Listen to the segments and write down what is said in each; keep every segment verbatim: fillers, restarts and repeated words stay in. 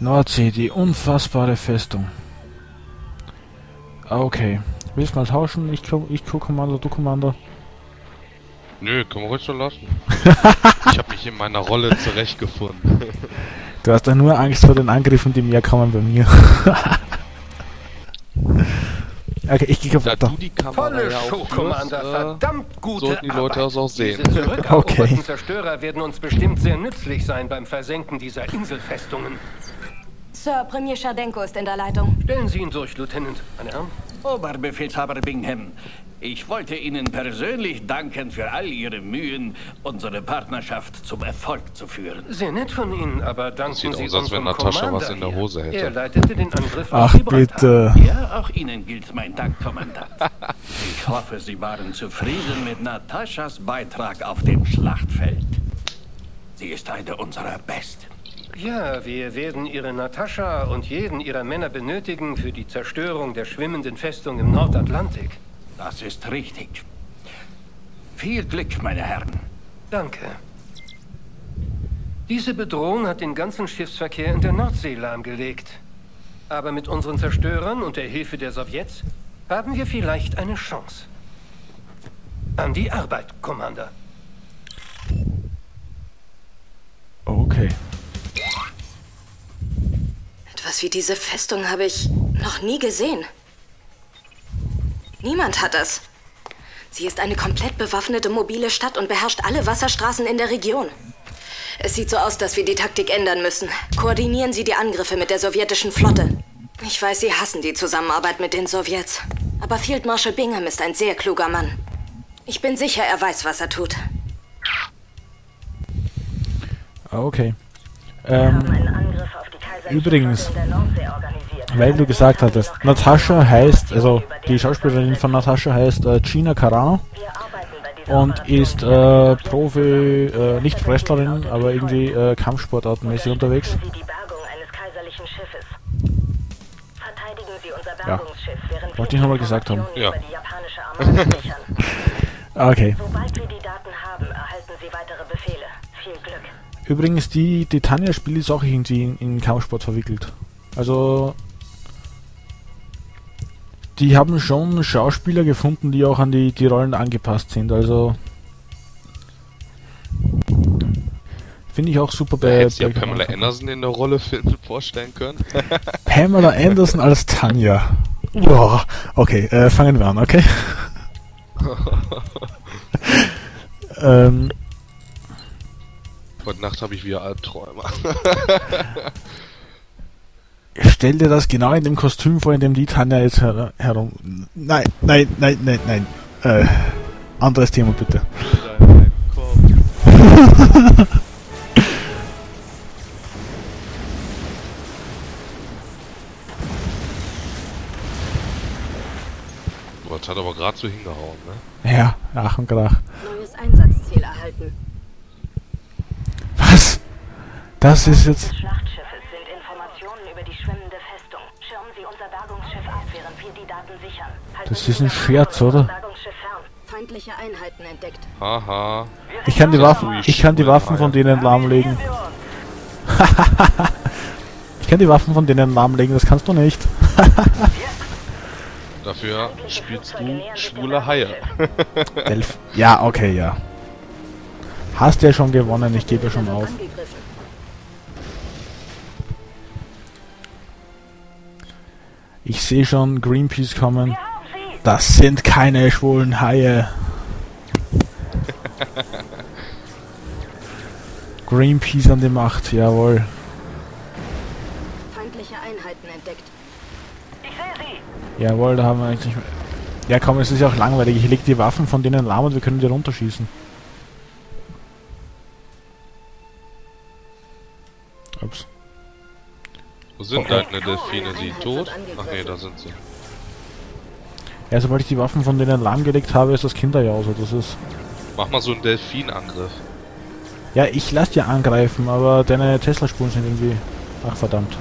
Nordsee, die unfassbare Festung. Okay. Willst du mal tauschen? Ich, ich Co-Kommando, du Kommando. Nö, können wir ruhig so lassen. Ich habe mich in meiner Rolle zurechtgefunden. Du hast doch nur Angst vor den Angriffen, die mehr kommen bei mir. Okay, ich gehe weiter. Da du die Kamera Tolle ja Show, auch Commander, führst, äh, verdammt gute sollten die Leute Arbeit. das auch sehen. Diese zurückeroberten Okay. Zerstörer werden uns bestimmt sehr nützlich sein beim Versenken dieser Inselfestungen. Sir, Premier Scherdenko ist in der Leitung. Stellen Sie ihn durch, Lieutenant. Meine Herren. Oberbefehlshaber Bingham, ich wollte Ihnen persönlich danken für all Ihre Mühen, unsere Partnerschaft zum Erfolg zu führen. Sehr nett von Ihnen, aber danken Sieht Sie aus, als wenn unserem Natascha Commander was in der hier. Hose hätte. Er leitete den Angriff Ach auf Gibraltar. bitte. Ja, auch Ihnen gilt mein Dank, Kommandant. Ich hoffe, Sie waren zufrieden mit Nataschas Beitrag auf dem Schlachtfeld. Sie ist eine unserer Besten. Ja, wir werden Ihre Natascha und jeden Ihrer Männer benötigen für die Zerstörung der schwimmenden Festung im Nordatlantik. Das ist richtig. Viel Glück, meine Herren. Danke. Diese Bedrohung hat den ganzen Schiffsverkehr in der Nordsee lahmgelegt. Aber mit unseren Zerstörern und der Hilfe der Sowjets haben wir vielleicht eine Chance. An die Arbeit, Commander. Okay. Etwas wie diese Festung habe ich noch nie gesehen. Niemand hat es. Sie ist eine komplett bewaffnete mobile Stadt und beherrscht alle Wasserstraßen in der Region. Es sieht so aus, dass wir die Taktik ändern müssen. Koordinieren Sie die Angriffe mit der sowjetischen Flotte. Ich weiß, Sie hassen die Zusammenarbeit mit den Sowjets. Aber Field Marshal Bingham ist ein sehr kluger Mann. Ich bin sicher, er weiß, was er tut. Okay. Ähm, übrigens, weil du gesagt hattest, Natascha heißt, also die Schauspielerin von Natascha heißt äh, Gina Carano und ist äh, Profi, äh, nicht Wrestlerin, aber irgendwie äh, Kampfsportartenmäßig unterwegs. Ja, wollte ich nochmal gesagt haben. Ja. Okay. Sobald wir die Daten haben, erhalten Sie weitere Befehle. Viel Glück. Übrigens, die, die Tanja-Spiel ist auch irgendwie in, in Kampfsport verwickelt. Also, die haben schon Schauspieler gefunden, die auch an die, die Rollen angepasst sind. Also, finde ich auch super Da bei... hättest du ja bei Pamela Anderson in der Rolle vorstellen können. Pamela Anderson als Tanja. Boah. Okay, äh, fangen wir an, okay? ähm... Heute Nacht habe ich wieder Albträume. Stell dir das genau in dem Kostüm vor, in dem die Tanja jetzt her herum... Nein, nein, nein, nein, nein. Äh, anderes Thema bitte. Das hat aber gerade so hingehauen, ne? Ja, Ach und Krach. Neues Einsatzziel erhalten. Was? Das ist jetzt... Des Schlachtschiffes sind Informationen über die schwimmende Festung. Schirmen Sie unser Bergungsschiff ab, während wir die Daten sichern. Halten Das Sie ist ein Ihr Scherz, von unserem oder? Bergungsschiff fern. Feindliche Einheiten entdeckt. Haha. Ich kann die Waffen... Ich kann die Waffen von denen lahmlegen. Ich kann die Waffen von denen lahmlegen, das kannst du nicht. Dafür spielst du schwule Haie. Elf. Ja, okay, ja. Hast ja schon gewonnen, ich gebe schon auf. Angegriffen. Ich sehe schon Greenpeace kommen. Das sind keine schwulen Haie. Greenpeace an die Macht, jawohl. Feindliche Einheiten entdeckt. Jawohl, da haben wir eigentlich... Ja komm, es ist ja auch langweilig. Ich leg die Waffen von denen lahm und wir können die runterschießen. Ups. Wo sind Okay. deine Delfine? Sie tot? Ach nee, da sind sie. Ja, sobald ich die Waffen von denen lahmgelegt habe, ist das Kinderjause. Das ist... Mach mal so einen Delfinangriff. Ja, ich lass dir angreifen, aber deine Tesla-Spuren sind irgendwie... Ach verdammt.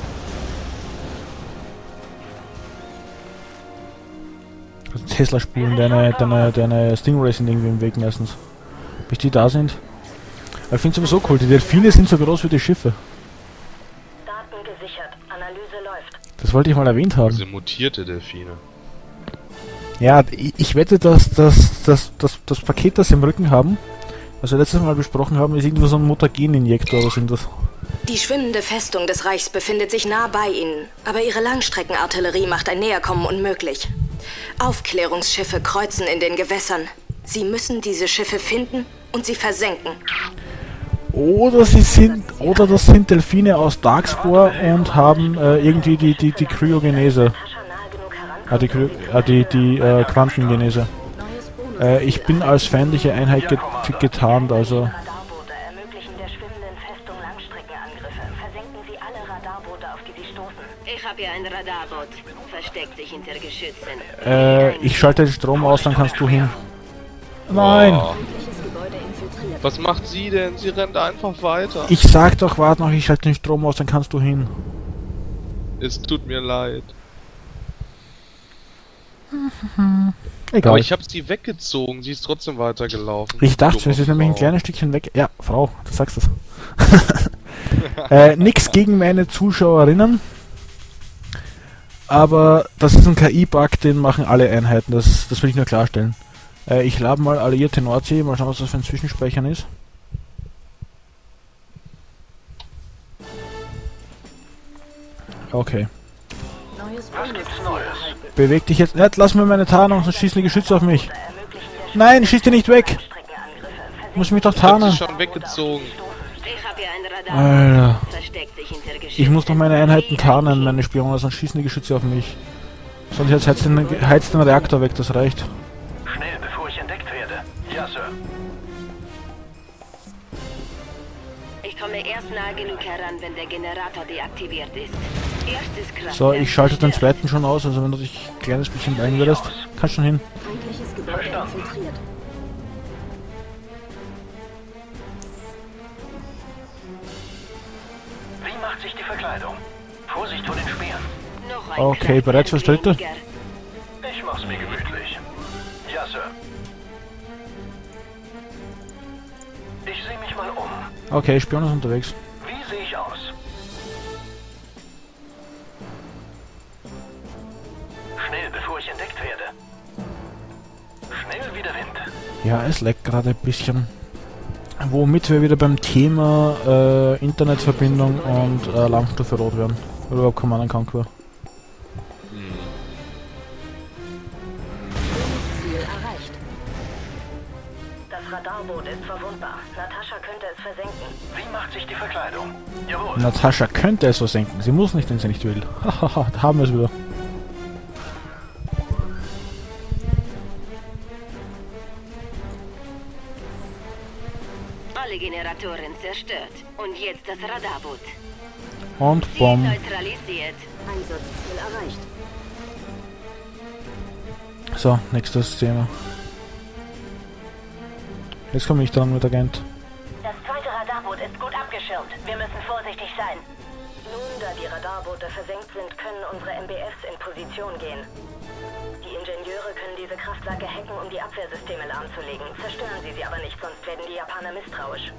Tesla-Spuren, deine, deine, deine Stingrays sind irgendwie im Weg meistens. Bis die da sind. Aber ich finde es sowieso cool, die Delfine sind so groß wie die Schiffe. Daten gesichert. Analyse läuft. Das wollte ich mal erwähnt haben. Diese mutierte Delfine. Ja, ich, ich wette, dass das, das, das, das Paket, das sie im Rücken haben, was wir letztes Mal besprochen haben, ist irgendwo so ein Mutageninjektor oder sind das? Die schwimmende Festung des Reichs befindet sich nah bei ihnen, aber ihre Langstreckenartillerie macht ein Näherkommen unmöglich. Aufklärungsschiffe kreuzen in den Gewässern. Sie müssen diese Schiffe finden und sie versenken. Oder sie sind, oder das sind Delfine aus Darkspore und haben äh, irgendwie die, die, die Kryogenese. Ah, die, Kry ah, die, die äh, Quantengenese. Äh, ich bin als feindliche Einheit get getarnt, also... Radarboote ermöglichen der schwimmenden Festung Langstreckenangriffe. Versenken Sie alle Radarboote, auf die Sie stoßen. Ich habe hier ein Radarboot. Versteckt sich hinter Geschützen. Äh, ich schalte den Strom aus, dann kannst du hin. Nein! Oh. Was macht sie denn? Sie rennt einfach weiter. Ich sag doch, warte noch, ich schalte den Strom aus, dann kannst du hin. Es tut mir leid. Egal. Aber ich habe sie weggezogen, sie ist trotzdem weitergelaufen. Ich dachte, Dumme es ist nämlich ein Frau. kleines Stückchen weg. Ja, Frau, du sagst es. äh, nix gegen meine Zuschauerinnen. Aber das ist ein K I-Bug, den machen alle Einheiten. Das, das will ich nur klarstellen. Äh, ich lade mal Alliierte Nordsee, mal schauen, was das für ein Zwischenspeichern ist. Okay. Was gibt's Neues? Beweg dich jetzt nicht, lass mir meine Tarnung, sonst schießen die Geschütze auf mich. Nein, schieß die nicht weg! Muss mich doch Ich hab tarnen. sie schon weggezogen. Ich habe hier ein Radarboot. Alter. Versteckt sich hinter Geschützen. Ich muss doch meine Einheiten tarnen, meine Spione, sonst schießen die Geschütze auf mich. Sonst jetzt heizt den, heizt den Reaktor weg, das reicht. Schnell, bevor ich entdeckt werde. Ja, Sir. Ich komme erst nahe genug heran, wenn der Generator deaktiviert ist. Erstes Kraftwerk. So, ich schalte den zweiten schon aus, also wenn du dich ein kleines bisschen bleiben würdest, kannst schon hin. Feindliches Gebäude infiltriert. Wie macht sich die Verkleidung? Vorsicht vor den Speeren. Noch ein Okay, Kraftwerk bereit fürs dritte? weniger. Ich mach's mir gemütlich. Ja, Sir. Ich sehe mich mal um. Okay, Spion ist unterwegs. Wie sehe ich aus? Schnell, bevor ich entdeckt werde. Schnell wie der Wind. Ja, es leckt gerade ein bisschen. Womit wir wieder beim Thema äh, Internetverbindung und äh, Alarmstufe Rot werden. Oder überhaupt Command and Conquer. Ziel erreicht. Das Radarboot ist verwundbar. Natascha könnte es versenken. Wie macht sich die Verkleidung? Jawohl. Natascha könnte es so senken. Sie muss nicht, wenn sie nicht will. Hahaha, da haben wir es wieder. Alle Generatoren zerstört. Und jetzt das Radarboot. Und Ziel Bomb. neutralisiert. Einsatzziel erreicht. So, nächste Szene. Jetzt komme ich dran mit Agent. Das zweite Radarboot ist gut abgeschirmt. Wir müssen vorsichtig sein. Nun, da die Radarboote versenkt sind, können unsere M B Fs in Position gehen. Die Ingenieure können diese Kraftwerke hacken, um die Abwehrsysteme lahmzulegen. Zerstören sie sie aber nicht, sonst werden die Japaner misstrauisch.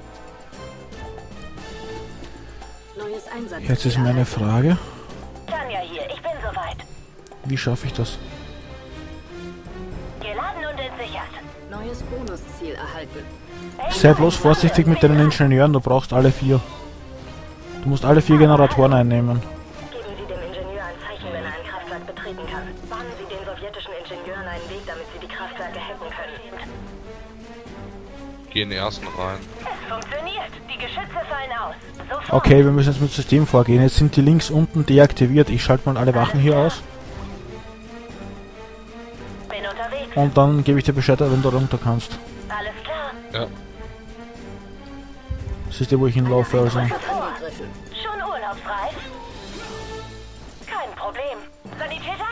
Neues Einsatz. Jetzt ist meine Frage, Tanja hier, ich bin soweit. wie schaffe ich das? Geladen und entsichert. Neues Bonusziel erhalten. Sei bloß vorsichtig mit deinen Ingenieuren, du brauchst alle vier. Du musst alle vier Generatoren einnehmen. Geben Sie dem Ingenieur ein Zeichen, wenn er ein Kraftwerk betreten kann. Bahnen Sie den sowjetischen Ingenieuren einen Weg, damit sie die Kraftwerke hacken können. Geh in den ersten rein. Es funktioniert. Die Geschütze fallen aus. Sofort. Okay, wir müssen jetzt mit System vorgehen. Jetzt sind die Links unten deaktiviert. Ich schalte mal alle Wachen hier aus. Bin unterwegs. Und dann gebe ich dir Bescheid, wenn du runter kannst. Alles klar. Ja. Siehst du, wo ich hinlaufe, also. Angegriffen. Schon urlaubsreif? Kein Problem. Sanitäter?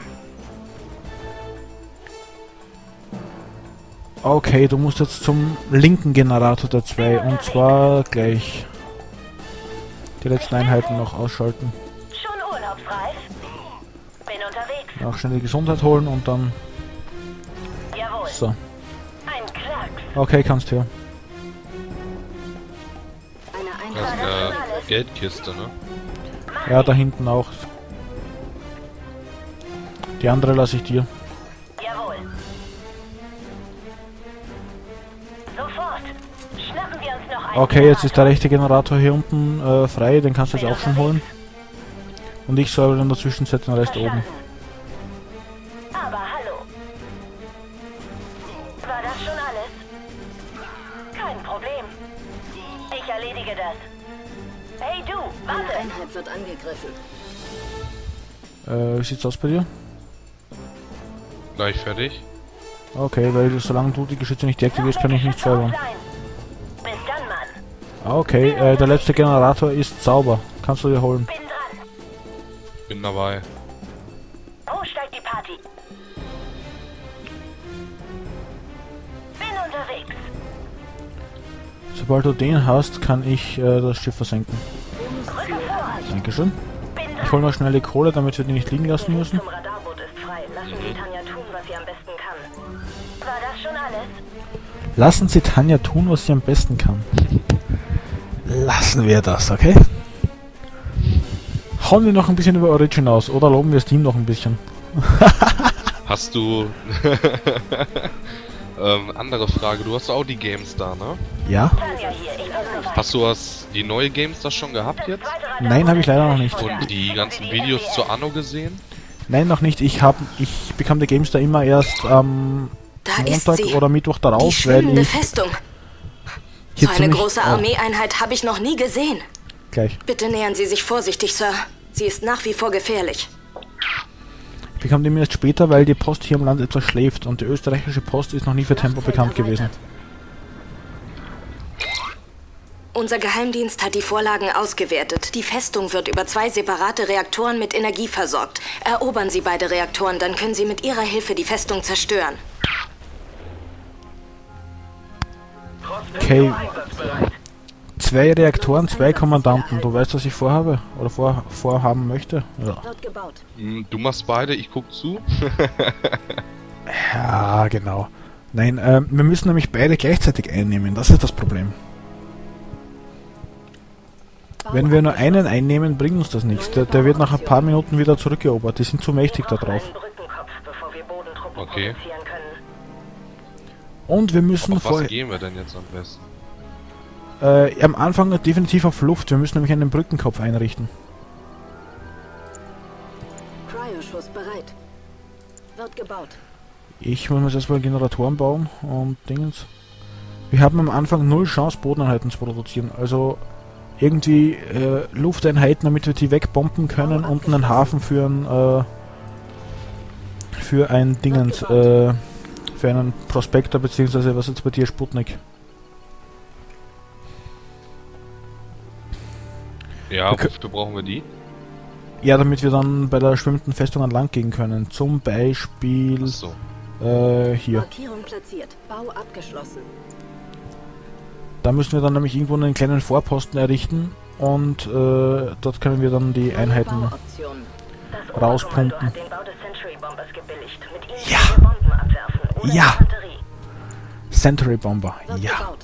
Okay, du musst jetzt zum linken Generator der zwei. Und zwar gleich. Die letzten Einheiten noch ausschalten. Schon urlaubsreif? Bin unterwegs. Auch schnell die Gesundheit holen und dann. Jawohl. So. Ein Klacks. Okay, kannst du. Eine Das ist Einheit. eine Geldkiste, ne? Ja, da hinten auch. Die andere lasse ich dir. Jawohl. Sofort. Schnappen wir uns noch einen. Okay, jetzt ist der rechte Generator hier unten äh, frei, den kannst du jetzt auch schon holen. Und ich säubere in der Zwischenzeit den Rest oben. Aber hallo. War das schon alles? Kein Problem. Ich erledige das. Hey du, Eine warte. Einheit wird angegriffen. Äh, wie sieht's aus bei dir? Gleich fertig. Okay, weil solange du die Geschütze nicht deaktivierst, kann ich nicht säubern. Bis dann, Mann. Ah, okay, äh, der letzte Generator ist sauber. Kannst du dir holen. Bin dran. Bin dabei. Wo steigt die Party? Bin unterwegs. Sobald du den hast, kann ich äh, das Schiff versenken. Rücke vor. Dankeschön. Bin Ich dran. hole noch schnell die Kohle, damit wir die nicht liegen lassen Der Weg müssen. zum Radarboot ist frei. Lassen Sie Tanja tun, was sie am besten kann. War das schon alles? Lassen Sie Tanja tun, was sie am besten kann. Lassen wir das, okay? Hauen wir noch ein bisschen über Origin aus, oder loben wir Steam noch ein bisschen? Hast du... ähm, andere Frage. Du hast auch die Games da, ne? Ja? Tanja hier. Ich bin soweit. Hast du was, die neue Games das schon gehabt jetzt? Zweite Radarboot Nein, habe ich ist leider noch fertig. nicht. Und die ganzen Videos zu Anno gesehen? Nein, noch nicht. Ich hab, ich bekam die Games da immer erst am Da ist Montag sie. oder Mittwoch Die darauf, weil schwimmende ich Festung. hier So eine ziemlich- große oh, Armeeeinheit habe ich noch nie gesehen. gleich. Bitte nähern Sie sich vorsichtig, Sir. Sie ist nach wie vor gefährlich. Ich bekam die mir erst später, weil die Post hier im Land etwas schläft und die österreichische Post ist noch nie für Tempo bekannt gewesen. Unser Geheimdienst hat die Vorlagen ausgewertet. Die Festung wird über zwei separate Reaktoren mit Energie versorgt. Erobern Sie beide Reaktoren, dann können Sie mit Ihrer Hilfe die Festung zerstören. Okay. Zwei Reaktoren, zwei Kommandanten. Du weißt, was ich vorhabe? Oder vor, vorhaben möchte? Ja. Wird gebaut. Hm, Du machst beide, ich guck zu. Ja, genau. Nein, ähm, wir müssen nämlich beide gleichzeitig einnehmen. Das ist das Problem. Wenn wir nur einen einnehmen, bringt uns das nichts. Der, der wird nach ein paar Minuten wieder zurückerobert. Die sind zu mächtig da drauf. Einen Brückenkopf, bevor wir Bodentruppen Okay. produzieren können. Und wir müssen Auf was vorher... gehen wir denn jetzt am besten? Äh, am Anfang definitiv auf Luft. Wir müssen nämlich einen Brückenkopf einrichten. Cryoschuss bereit. Wird gebaut. Ich muss jetzt erstmal Generatoren bauen und Dingens. Wir haben am Anfang null Chance, Bodeneinheiten zu produzieren. Also irgendwie äh, Lufteinheiten, damit wir die wegbomben können und einen Hafen für ein äh, für ein Dingens, äh, für einen Prospektor, beziehungsweise was jetzt bei dir, Sputnik. Ja, Okay. wofür brauchen wir die? Ja, damit wir dann bei der schwimmenden Festung an Land gehen können. Zum Beispiel Achso. äh, hier. Markierung platziert. Bau abgeschlossen. Da müssen wir dann nämlich irgendwo einen kleinen Vorposten errichten und äh, dort können wir dann die Einheiten Bauoptionen. Das rauspumpen. Oberkommando hat den Bau des Century Bombers gebilligt. Mit ihm Ja. können wir Bomben abwerfen. Ohne Ja. Infanterie. Century Bomber. Wird Ja. gebaut.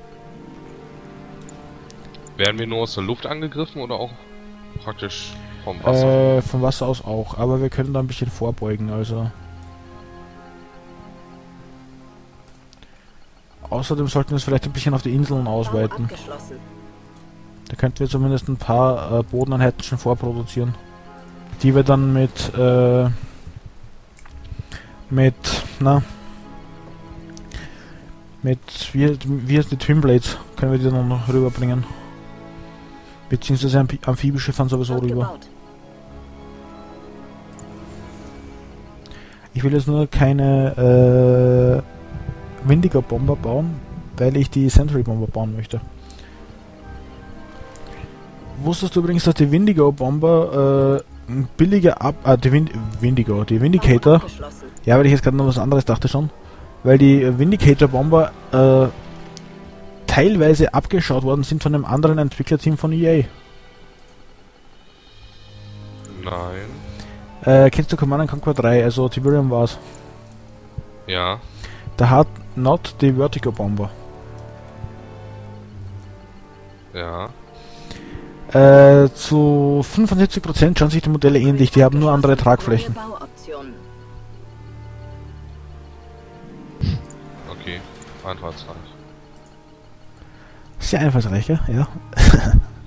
Werden wir nur aus der Luft angegriffen oder auch praktisch vom Wasser? Äh, vom Wasser aus auch, aber wir können da ein bisschen vorbeugen, also. Außerdem sollten wir es vielleicht ein bisschen auf die Inseln Bau ausweiten. abgeschlossen. Da könnten wir zumindest ein paar äh, Bodeneinheiten schon vorproduzieren. Die wir dann mit, äh, mit, na, mit, wie, wie heißt die Twinblades, können wir die dann noch rüberbringen. Beziehungsweise Amphi Amphibische fahren sowieso Wird rüber. gebaut. Ich will jetzt nur keine äh, Windigo Bomber bauen, weil ich die Century Bomber bauen möchte. Wusstest du übrigens, dass die Windigo Bomber äh, ein billiger Ab... Ah, die Wind Windigo, die Bau Vindicator... abgeschlossen. Ja, weil ich jetzt gerade noch was anderes dachte schon. Weil die äh, Vindicator Bomber äh, teilweise abgeschaut worden sind von einem anderen Entwicklerteam von E Nein. A. Äh, kennst du Command and Conquer drei, also Tiberium war's. Ja. Da hat Not die Vertigo Bomber. Ja. Äh, zu fünfundsiebzig Prozent schauen sich die Modelle ähnlich, die haben nur andere Tragflächen. Okay, einfallsreich. Sehr einfallsreich, ja? Ja.